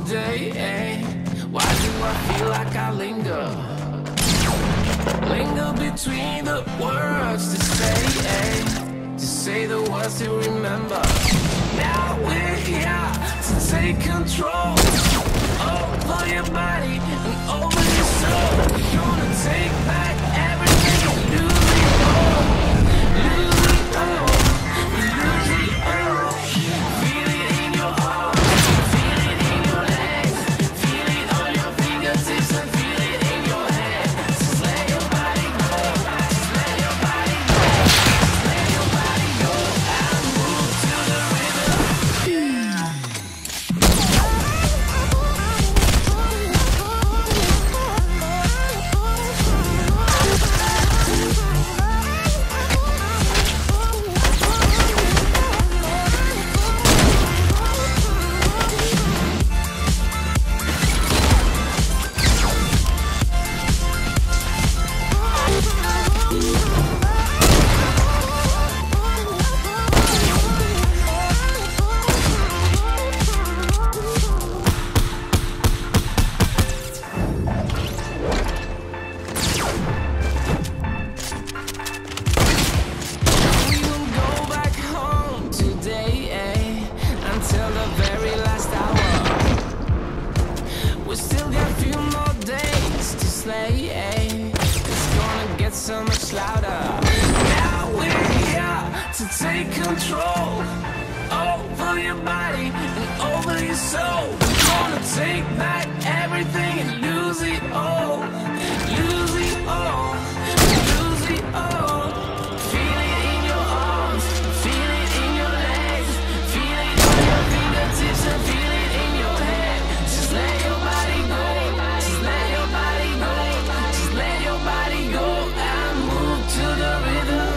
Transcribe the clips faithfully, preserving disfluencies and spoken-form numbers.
today, eh? Why do I feel like I linger? Linger between the words to say, eh? To say the words to remember. Now we're here to take control over your body and over your soul. We're gonna take back everything and lose it all. Lose it all. Lose it all. Feel it in your arms. Feel it in your legs. Feel it on your fingertips and feel it in your head. Just let your body go. Just let your body go. Just let your body go and move to the rhythm. So much louder. Now we're here to take control over your body and over your soul. We're gonna take back everything and lose it all. Lose it all. Lose it all. Feel it in your arms. Feel it in your legs. Feel it on your fingertips and feel it in your head. Just let your body go. Just let your body go. Just let your body go. To the rhythm.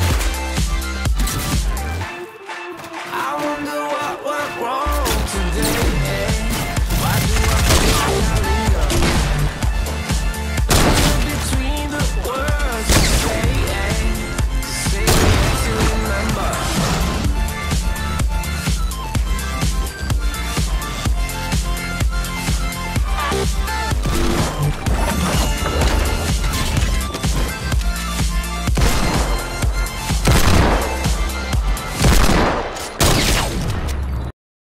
I wonder what went wrong today.